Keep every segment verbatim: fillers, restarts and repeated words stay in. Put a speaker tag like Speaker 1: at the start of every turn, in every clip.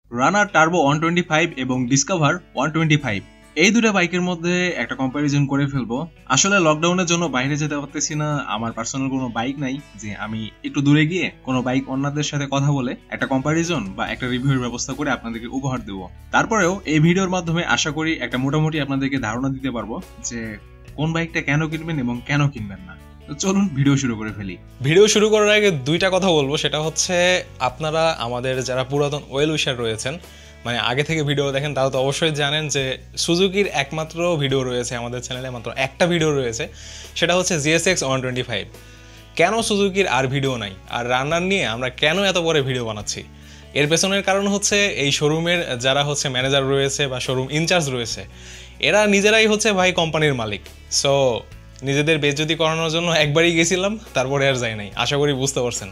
Speaker 1: রানার Turbo one twenty five এবং Discover one twenty five এই দুটো বাইকের মধ্যে একটা কম্পারিজন করে ফেলবো। আসলে লকডাউনের জন্য বাইরে যেতে পারতেছি না, আমার পার্সোনাল কোনো বাইক নাই যে আমি একটু দূরে গিয়ে কোনো বাইক অন্যদের সাথে কথা বলে একটা কম্পারিজন বা একটা রিভিউর ব্যবস্থা করে আপনাদেরকে উপহার দেবো। তারপরেও এই ভিডিওর মাধ্যমে আশা করি একটা মোটামুটি আপনাদেরকে ধারণা দিতে পারবো যে কোন বাইকটা কেন কিনবেন এবং কেন কিনবেন না। তো চলুন ভিডিও শুরু করে ফেলি।
Speaker 2: ভিডিও শুরু করার আগে দুইটা কথা বলবো, সেটা হচ্ছে আপনারা আমাদের যারা পুরাতন ওয়েল উইশার রয়েছেন, মানে আগে থেকে ভিডিও দেখেন, তারা তো অবশ্যই জানেন যে সুজুকির একমাত্র ভিডিও রয়েছে আমাদের চ্যানেলে, মাত্র একটা ভিডিও রয়েছে, সেটা হচ্ছে জিএসএক্স ওয়ান টোয়েন্টি ফাইভ। কেন সুজুকির আর ভিডিও নাই, আর রান্নার নিয়ে আমরা কেন এত পরে ভিডিও বানাচ্ছি, এর পেছনের কারণ হচ্ছে এই শোরুমের যারা হচ্ছে ম্যানেজার রয়েছে বা শোরুম ইনচার্জ রয়েছে, এরা নিজেরাই হচ্ছে ভাই কোম্পানির মালিক। সো নিজেদের বেজ্জতি করানোর জন্য একবারই গেছিলাম, তারপরে আর যাই নাই। আশা করি বুঝতে পারছেন।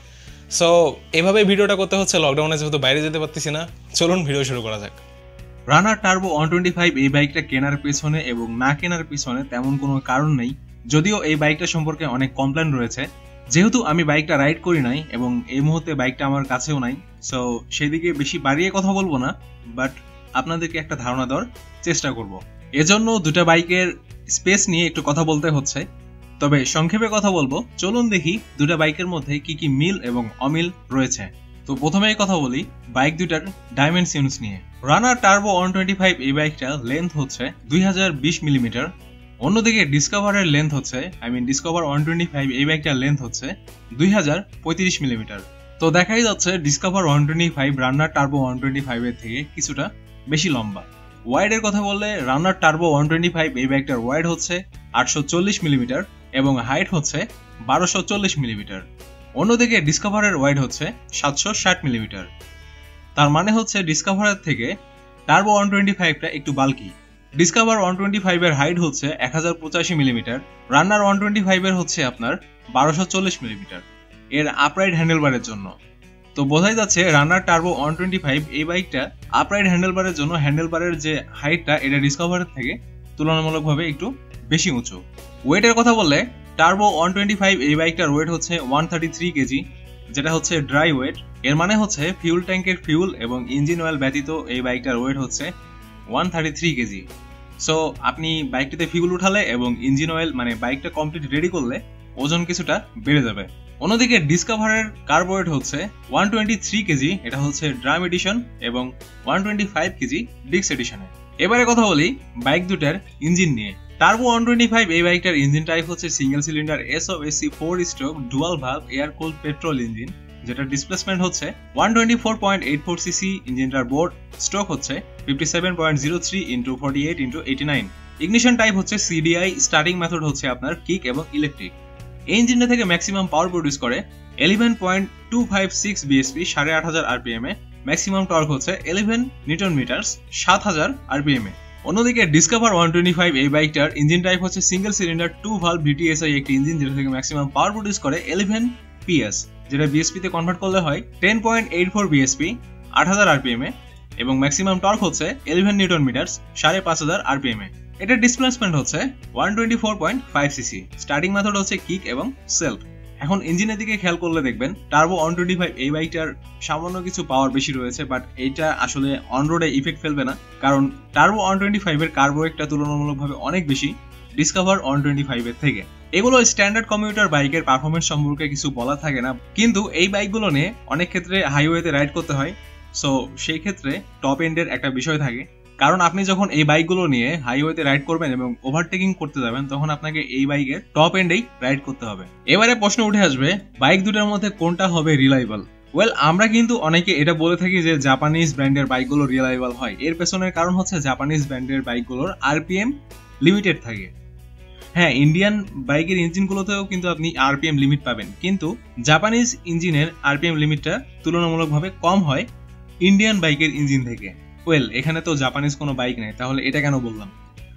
Speaker 2: সো এভাবে ভিডিওটা করতে হচ্ছে লকডাউনে, যেহেতু বাইরে যেতে পারতেছি না। চলুন ভিডিও শুরু করা যাক।
Speaker 1: Runner Turbo one twenty five এই বাইকটা কেনার পেছনে এবং না কেনার পেছনে তেমন কোনো কারণ নেই, যদিও এই বাইকটা সম্পর্কে অনেক কমপ্লেন রয়েছে। যেহেতু আমি বাইকটা রাইড করি নাই এবং এই মুহূর্তে বাইকটা আমার কাছেও নাই, সো সেদিকে বেশি বাড়িয়ে কথা বলবো না, বাট আপনাদেরকে একটা ধারণা দেওয়ার চেষ্টা করব। এজন্য দুটা বাইকের স্পেস নিয়ে একটু কথা বলতে হচ্ছে। তবে সংক্ষেপে কথা বলবো, চলুন দেখি দুটা বাইকের মধ্যে কি কি মিল এবং অমিল রয়েছে। তো প্রথমেই কথা বলি বাইক দুটার ডাইমেনশনস নিয়ে। Runner Turbo one twenty five এই বাইকটা লেন্থ হচ্ছে দুই হাজার বিশ মিলিমিটার, অন্যদিকে ডিসকভারের লেন্থ হচ্ছে I mean Discover one twenty five এই বাইকটার লেন্থ হচ্ছে দুই হাজার পঁয়ত্রিশ মিলিমিটার। তো দেখাই যাচ্ছে Discover one twenty five Runner Turbo one twenty five এর থেকে কিছুটা বেশি লম্বা। ওয়াইডের কথা বললে Runner Turbo one twenty five এই বাইকটার ওয়াইড হচ্ছে আটশো চল্লিশ মিলিমিটার এবং হাইট হচ্ছে বারোশো চল্লিশ মিলিমিটার। অন্যদিকে ডিসকভারের ওয়াইড হচ্ছে সাতশো ষাট মিলিমিটার। তার মানে হচ্ছে ডিসকভারের থেকে টার্বো ওয়ান টোয়েন্টি ফাইভটা একটু bulky. Discover one twenty five এর হাইট হচ্ছে এক হাজার পঁচাশি millimeter, Runner one twenty five এর হচ্ছে আপনার বারোশো চল্লিশ মিলিমিটার এর আপরাইট হ্যান্ডেলবারের জন্য। তো বোঝাই যাচ্ছে Runner Turbo one twenty five এই বাইকটা আপরাইট হ্যান্ডেলবারের জন্য হ্যান্ডেলবারের যে হাইটটা এটা ডিসকভারের থেকে তুলনামূলকভাবে একটু বেশি উঁচু। ওয়েটের কথা বললে টার্বো ওয়ান টোয়েন্টি ফাইভ এই বাইকটার ওয়েট হচ্ছে ওয়ান থার্টি থ্রি কেজি, যেটা হচ্ছে ড্রাই ওয়েট। এর মানে হচ্ছে ফিউল ট্যাঙ্কের ফিউল এবং ইঞ্জিন অয়েল ব্যতীত এই বাইকটার ওয়েট হচ্ছে one thirty three kg. So আপনি বাইকটিতে ফিউল উঠালে এবং ইঞ্জিন অয়েল মানে বাইকটা কমপ্লিট রেডি করলে ওজন কিছুটা বেড়ে যাবে। অন্যদিকে ডিসকভারের কার্ব ওয়েট হচ্ছে ওয়ান টোয়েন্টি থ্রি কেজি, এটা হচ্ছে ড্রাম এডিশন, এবং ওয়ান টোয়েন্টি ফাইভ কেজি ডিক্স এডিশনে। এবারে কথা বলি বাইক দুটার ইঞ্জিন নিয়ে। টার্বো ওয়ান টোয়েন্টি ফাইভ এই বাইকটার ইঞ্জিন টাইপ হচ্ছে single cylinder SOHC four stroke dual valve air cooled petrol engine, যেটা ডিসপ্লেসমেন্ট হচ্ছে one twenty four point eight four cc. ইঞ্জিনটার বোর্ড স্ট্রোক হচ্ছে fifty seven point zero three into forty eight into eighty nine. Ignition type হচ্ছে CDI, starting method হচ্ছে আপনার kick এবং electric. এই ইঞ্জিনটা থেকে ম্যাক্সিমাম পাওয়ার প্রডিউস করে eleven point two five six বিএসপি, সাড়ে আট হাজার আরপিএম এ। ম্যাক্সিমাম টর্ক হচ্ছে ইলেভেন নিউটন মিটার্স, সাত হাজার আরপিএম এ। অন্যদিকে ডিসকভার ওয়ান টোয়েন্টি ফাইভ এই বাইকটার ইঞ্জিন টাইপ হচ্ছে single cylinder two valve VTSI একটি ইঞ্জিন, যেটা থেকে ম্যাক্সিমাম পাওয়ার প্রডিউস করে ইলেভেন পিএস, যেটা বিএসপি তে কনভার্ট করলে হয় টেন পয়েন্ট এইট ফোর বিএসপি, আট হাজার আরপিএম এ, এবং ম্যাক্সিমাম টর্ক হচ্ছে ইলেভেন নিউটন মিটার্স, সাড়ে পাঁচ হাজার আরপিএম এ। এটার ডিসপ্লেসমেন্ট হচ্ছে one twenty four point five cc. Starting method হচ্ছে কিক এবং সেলফ। এখন ইঞ্জিনের দিকে খেয়াল করলে দেখবেন টার্বো ওয়ান টোয়েন্টি ফাইভ এই বাইকটার সামান্য কিছু পাওয়ার বেশি রয়েছে, বাট এইটা আসলে অন রোডে ইফেক্ট ফেলবে না, কারণ টার্বো ওয়ান টোয়েন্টি ফাইভ এর কার্বো একটা তুলনামূলকভাবে অনেক বেশি ডিসকভার ওয়ান টোয়েন্টি ফাইভ এর থেকে। এগুলো স্ট্যান্ডার্ড কমিউটার বাইকের পারফরমেন্স সম্পর্কে কিছু বলা থাকে না, কিন্তু এই বাইকগুলো নিয়ে অনেক ক্ষেত্রে হাইওয়েতে রাইড করতে হয়। সো সেই ক্ষেত্রে টপ এন্ডের একটা বিষয় থাকে, কারণ আপনি যখন এই বাইকগুলো নিয়ে হাইওয়েতে রাইড করবেন এবং ওভারটেকিং করতে যাবেন, তখন আপনাকে এই বাইকের টপ এন্ডেই রাইড করতে হবে। এবারে প্রশ্ন উঠে আসবে বাইক দুটার মধ্যে কোনটা হবে রিলায়েবল। ওয়েল, আমরা কিন্তু অনেকে এটা বলে থাকি যে জাপানিজ ব্র্যান্ডের বাইকগুলো রিলায়েবল হয়। এর পেছনের কারণ হচ্ছে জাপানিজ ব্র্যান্ডের বাইকগুলোর আরপিএম লিমিটেড থাকে। হ্যাঁ, ইন্ডিয়ান বাইকের ইঞ্জিনগুলোতেও কিন্তু আপনি আরপিএম লিমিট পাবেন, কিন্তু জাপানিজ ইঞ্জিনের আরপিএম লিমিটটা তুলনামূলকভাবে কম হয় ইন্ডিয়ান বাইকের ইঞ্জিন থেকে। ওয়েল, এখানে তো জাপানিজ কোনো বাইক নেই, তাহলে এটা কেন বললাম?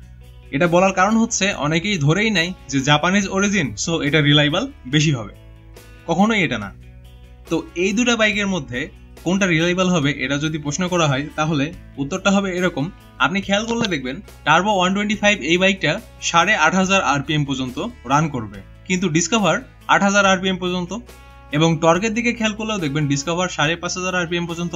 Speaker 1: এটা বলার কারণ হচ্ছে অনেকেই ধরেই নাই যে জাপানিজ অরিজিন, সো এটা রিলায়েবল বেশি হবে। কখনোই এটা না। তো এই দুটা বাইকের মধ্যে কোনটা রিলায়েবল হবে এটা যদি প্রশ্ন করা হয়, তাহলে উত্তরটা হবে এরকম। আপনি খেয়াল করলে দেখবেন টার্বো ওয়ান টোয়েন্টি ফাইভ এই বাইকটা সাড়ে আট হাজার আরপিএম পর্যন্ত রান করবে, কিন্তু ডিসকভার আট হাজার আরপিএম পর্যন্ত। এবং টর্কের দিকে খেয়াল করলেও দেখবেন ডিসকভার সাড়ে পাঁচ হাজার আরপিএম পর্যন্ত লক,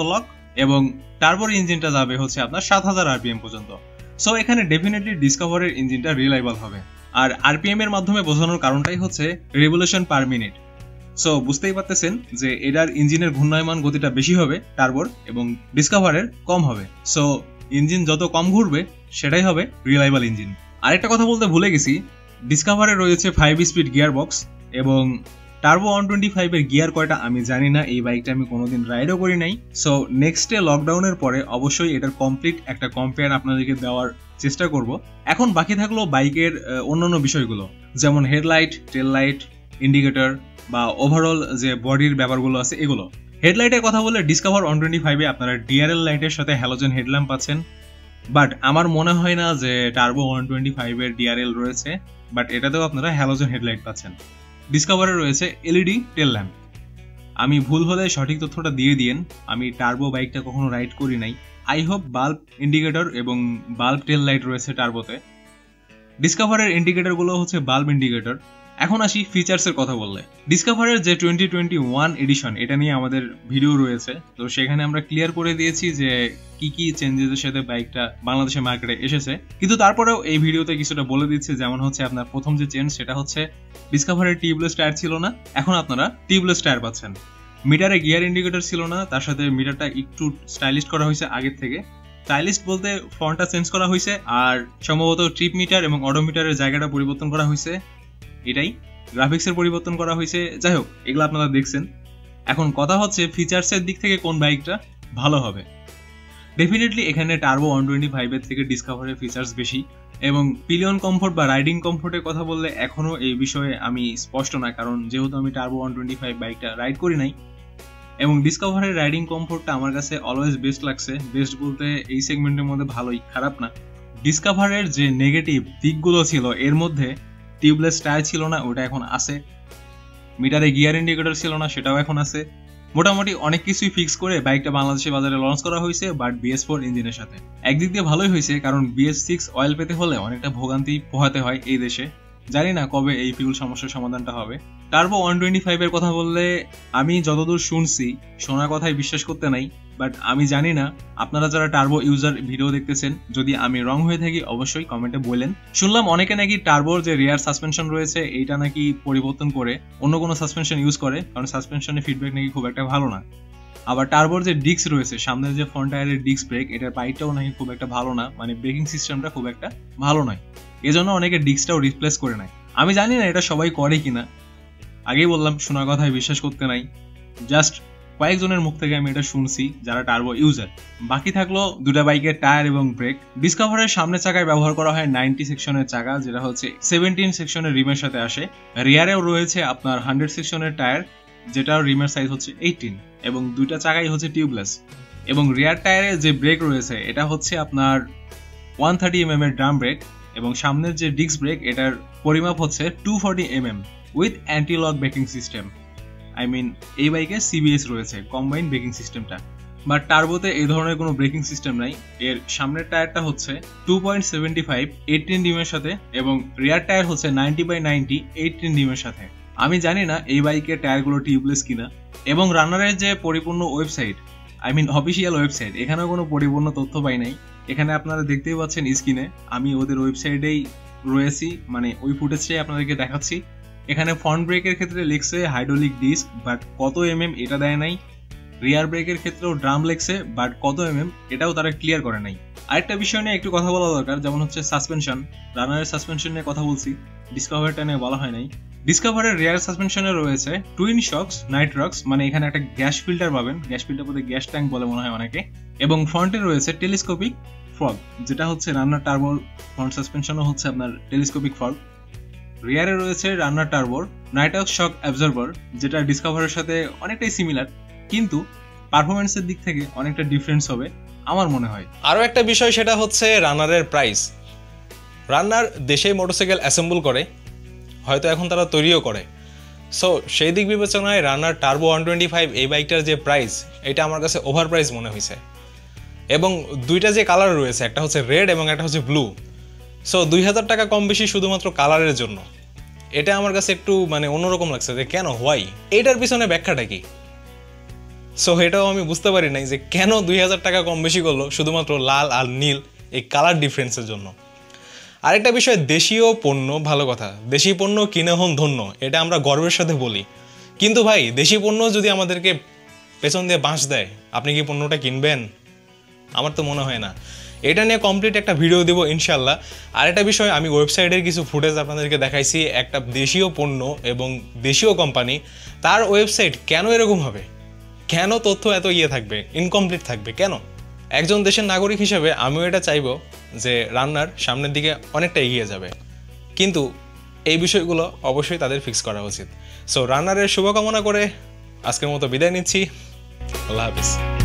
Speaker 1: এবং টার্বোর ইঞ্জিনটা যাবে হচ্ছে আপনার সাত হাজার আরপিএম পর্যন্ত। সো এখানে ডেফিনেটলি ডিসকভারের ইঞ্জিনটা রিলায়েবল হবে। আর আরপিএম এর মাধ্যমে বোঝানোর কারণটাই হচ্ছে রেভলিউশন পার মিনিট। সো বুঝতেই পারতেছেন যে এটার ইঞ্জিনের ঘূর্ণায়মান গতিটা বেশি হবে টার্বোর এবং ডিসকভারের কম হবে। সো ইঞ্জিন যত কম ঘুরবে সেটাই হবে রিলায়েবল ইঞ্জিন। আরেকটা কথা বলতে ভুলে গেছি, ডিসকভারে রয়েছে ফাইভ স্পিড গিয়ার বক্স এবং টার্বো ওয়ান টোয়েন্টি ফাইভ এর গিয়ার কয়টা আমি জানি না, এই বাইকটা আমি কোনোদিন রাইডও করি নাই। সো নেক্সট ডে লকডাউনের পরে অবশ্যই এটার কমপ্লিট একটা কম্পেয়ার আপনাদেরকে দেওয়ার চেষ্টা করব। এখন বাকি থাকলো বাইকের অন্যান্য বিষয়গুলো, যেমন হেডলাইট, টেল লাইট, ইন্ডিকেটর বা ওভারঅল যে বডির ব্যাপারগুলো আছে এগুলো। হেডলাইটের কথা বলে ডিসকভার ওয়ান টোয়েন্টি ফাইভ এ আপনারা ডিআরএল লাইটের সাথে হ্যালোজেন হেডল্যাম্প পাচ্ছেন, বাট আমার মনে হয় না যে টার্বো ওয়ান টোয়েন্টি ফাইভ এর ডিআরএল রয়েছে, বাট এটাতেও আপনারা হ্যালোজেন হেডলাইট পাচ্ছেন। ডিসকভারে রয়েছে এলইডি টেল ল্যাম্প। আমি ভুল হলে সঠিক তথ্যটা দিয়ে দিয়েন, আমি টার্বো বাইকটা কখনো রাইড করি নাই। আই হোপ বাল্ব ইন্ডিকেটর এবং বাল্ব টেল লাইট রয়েছে টার্বোতে। ডিসকভারের ইন্ডিকেটরগুলো হচ্ছে বাল্ব ইন্ডিকেটর। এখন আসি ফিচার্সের কথা বললে, ডিসকভারের যে টোয়েন্টি টোয়েন্টি ওয়ান এডিশন এটা নিয়ে আমাদের ভিডিও রয়েছে, তো সেখানে আমরা ক্লিয়ার করে দিয়েছি যে কি কি চেঞ্জেসের সাথে বাইকটা বাংলাদেশের মার্কেটে এসেছে। কিন্তু তারপরেও এই ভিডিওতে কিছুটা বলে দিচ্ছে, যেমন হচ্ছে আপনার প্রথম যে চেঞ্জ সেটা হচ্ছে ডিসকভারের টিউবলেস টায়ার ছিল না, এখন আপনারা টিউবলেস টায়ার পাচ্ছেন। মিটারে গিয়ার ইন্ডিকেটর ছিল না, তার সাথে মিটারটা একটু স্টাইলিশ করা হয়েছে আগের থেকে। স্টাইলিশ বলতে ফন্টটা চেঞ্জ করা হয়েছে, আর সম্ভবত ট্রিপ মিটার এবং অডোমিটারের জায়গাটা পরিবর্তন করা হয়েছে, এটাই। গ্রাফিক্সের পরিবর্তন করা হয়েছে। যাই হোক, এগুলো আপনারা দেখছেন। এখন কথা হচ্ছে ফিচার্সের দিক থেকে কোন বাইকটা ভালো হবে। ডেফিনেটলি এখানে টার্বো ওয়ান টোয়েন্টি ফাইভ এর থেকে ডিসকভারের ফিচার্স বেশি, এবং পিলিয়ন কমফোর্ট বা রাইডিং কমফোর্টের কথা বললে এখনো এই বিষয়ে আমি স্পষ্ট না, কারণ যেহেতু আমি টার্বো ওয়ান টোয়েন্টি ফাইভ বাইকটা রাইড করি নাই। এবং ডিসকভারের রাইডিং কমফোর্টটা আমার কাছে অলওয়েজ বেস্ট লাগছে। বেস্ট বলতে এই সেগমেন্টের মধ্যে ভালোই, খারাপ না। ডিসকভারের যে নেগেটিভ দিকগুলো ছিল এর মধ্যে টিউবলেস টায়ার ছিল না, ওটা এখন আছে। মিটারে গিয়ার ইন্ডিকেটর ছিল না, সেটাও এখন আছে। মোটামুটি অনেক কিছুই ফিক্স করে বাইকটা বাংলাদেশের বাজারে লঞ্চ করা হয়েছে, বাট বিএস ফোর ইঞ্জিনের সাথে। একদিক দিয়ে ভালোই হয়েছে, কারণ বিএস সিক্স অয়েল পেতে হলে অনেকটা ভোগান্তি পোহাতে হয় এই দেশে। জানি না কবে এই ফিউল সমস্যার সমাধানটা হবে। টার্বো ওয়ান টোয়েন্টি ফাইভ এর কথা বললে আমি যতদূর শুনছি, শোনার কথাই বিশ্বাস করতে নাই, বাট আমি জানি না আপনারা যারা টার্বো ইউজার ভিডিও দেখতেছেন, যদি আমি রং হয়ে থাকি অবশ্যই কমেন্টে বলেন। শুনলাম অনেকে নাকি টার্বোর যে রিয়ার সাসপেনশন রয়েছে এইটা নাকি পরিবর্তন করে অন্য কোনো সাসপেনশন ইউজ করে, কারণ সাসপেনশনের ফিডব্যাক নাকি খুব একটা ভালো না। আবার টার্বোর যে ডিস্ক রয়েছে, সামনের যে ফ্রন্ট টায়ারের ডিস্ক ব্রেক, এটার পাইপটাও নাকি খুব একটা ভালো না, মানে ব্রেকিং সিস্টেমটা খুব একটা ভালো নয়। এজন্য অনেকে ডিস্কটাও রিপ্লেস করে নেয়। আমি জানি না এটা সবাই করে কিনা, আগেই বললাম শোনার কথায় বিশ্বাস করতে নাই। জাস্ট কয়েকজনের মুখ থেকে আমি এটা শুনছি যারা টার্বো ইউজার। বাকি থাকলো দুটা বাইকের টায়ার এবং ব্রেক। ডিসকভারের সামনের চাকায় ব্যবহার করা হয় নাইনটি সেকশনের চাকা, যেটা হচ্ছে সেভেন্টিন সেকশনের রিমের সাথে আসে। রিয়ারেও রয়েছে আপনার হান্ড্রেড সেকশনের টায়ার, যেটার রিমের সাইজ হচ্ছে এইটিন, এবং দুইটা চাকাই হচ্ছে টিউবলেস। এবং রিয়ার টায়ারে যে ব্রেক রয়েছে এটা হচ্ছে আপনার ওয়ান থার্টি এম এম এর ড্রাম ব্রেক, এবং সামনের যে ডিস্ক ব্রেক এটার পরিমাপ হচ্ছে two forty M M with anti lock braking system. I mean এই বাইকে সিবিএস রয়েছে, কম্বাইন্ড ব্রেকিং সিস্টেমটা। বাট টার্বোতে এই ধরনের কোনো ব্রেকিং সিস্টেম নাই। এর সামনের টায়ারটা হচ্ছে two point seventy five eighteen ডিমের সাথে, এবং রিয়ার টায়ার হচ্ছে নাইনটি বাই নাইনটি এইটিন ডিমের সাথে। আমি জানি না এই বাইকের টায়ারগুলো টিউবলেস কিনা। এবং রানারের যে পরিপূর্ণ website, I mean official website, এখানেও কোনো পরিপূর্ণ তথ্য পাই নাই। এখানে আপনারা দেখতেই পাচ্ছেন স্ক্রিনে, আমি ওদের ওয়েবসাইটেই রয়েছি, মানে ওই ফুটেজটাই আপনাদেরকে দেখাচ্ছি। এখানে ফ্রন্ট ব্রেকের ক্ষেত্রে লিখছে হাইড্রোলিক ডিস্ক, বাট কত এমএম এটা দেয় নাই। রিয়ার ব্রেকের ক্ষেত্রেও ড্রাম লেখছে, বাট কত এমএম এটাও তারা ক্লিয়ার করে নাই। আরেকটা বিষয় নিয়ে একটু কথা বলা দরকার, যেমন হচ্ছে সাসপেনশন। রানারের সাসপেনশন নিয়ে কথা বলছি, ডিসকভারটা নিয়ে বলা হয় নাই। ডিসকভারের রিয়ার সাসপেনশনে রয়েছে টুইন শক্স নাইট্রক্স, মানে এখানে একটা গ্যাস ফিল্টার পাবেন, গ্যাস ফিল্টার বলতে গ্যাস ট্যাঙ্ক বলে মনে হয় অনেকে। এবং ফ্রন্টে রয়েছে টেলিস্কোপিক ফগ, যেটা হচ্ছে রানার টার্বোর ফ্রন্ট সাসপেনশনও হচ্ছে আপনার টেলিস্কোপিক ফগ। রিয়ারে রয়েছে রানার টার্বোর নাইটক্স শক অ্যাবজর্ভার, যেটা ডিসকভারের সাথে অনেকটাই সিমিলার, কিন্তু পারফরমেন্সের দিক থেকে অনেকটা ডিফারেন্স হবে আমার মনে হয়।
Speaker 2: আরও একটা বিষয় সেটা হচ্ছে রানারের প্রাইস। রানার দেশেই মোটরসাইকেল অ্যাসেম্বল করে, হয়তো এখন তারা তৈরিও করে। সো সেই দিক বিবেচনায় Runner Turbo one twenty five এই বাইকটার যে প্রাইস, এটা আমার কাছে ওভার প্রাইস মনে হয়েছে। এবং দুইটা যে কালার রয়েছে, একটা হচ্ছে রেড এবং একটা হচ্ছে ব্লু। সো দুই হাজার টাকা কম বেশি শুধুমাত্র কালারের জন্য, এটা আমার কাছে একটু মানে অন্যরকম লাগছে যে কেন, হোয়াই, এইটার পিছনে ব্যাখ্যাটা কি? সো এটাও আমি বুঝতে পারি নাই যে কেন দুই হাজার টাকা কম বেশি করলো শুধুমাত্র লাল আর নীল এই কালার ডিফারেন্সের জন্য। আরেকটা বিষয়, দেশীয় পণ্য ভালো কথা, দেশি পণ্য কিনে হন ধন্য, এটা আমরা গর্বের সাথে বলি। কিন্তু ভাই দেশি পণ্য যদি আমাদেরকে পেছন দিয়ে বাঁশ দেয়, আপনি কি পণ্যটা কিনবেন? আমার তো মনে হয় না। এটা নিয়ে কমপ্লিট একটা ভিডিও দেব ইনশাল্লাহ। আর একটা বিষয়, আমি ওয়েবসাইটের কিছু ফুটেজ আপনাদেরকে দেখাইছি, একটা দেশীয় পণ্য এবং দেশীয় কোম্পানি, তার ওয়েবসাইট কেন এরকম হবে, কেন তথ্য এত ইয়ে থাকবে, ইনকমপ্লিট থাকবে কেন? একজন দেশের নাগরিক হিসেবে আমিও এটা চাইবো যে রান্নার সামনের দিকে অনেকটা এগিয়ে যাবে, কিন্তু এই বিষয়গুলো অবশ্যই তাদের ফিক্স করা উচিত। সো রান্নারের শুভকামনা করে আজকের মতো বিদায় নিচ্ছি। আল্লাহ হাফিজ।